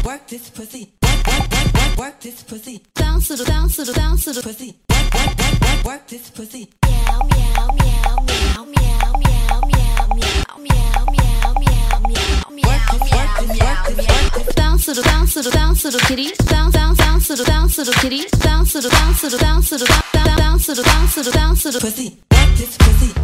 work this pussy. Work this pussy. Bounce it, bounce it, bounce it, pussy. Work this pussy. Meow meow meow meow meow meow meow meow meow meow meow meow meow. Bounce it, bounce it, bounce it, kitty. Bounce bounce bounce it, bounce it, kitty. Bounce it, bounce it, bounce it, bounce it, bounce it, bounce it, bounce it, pussy. Work this pussy.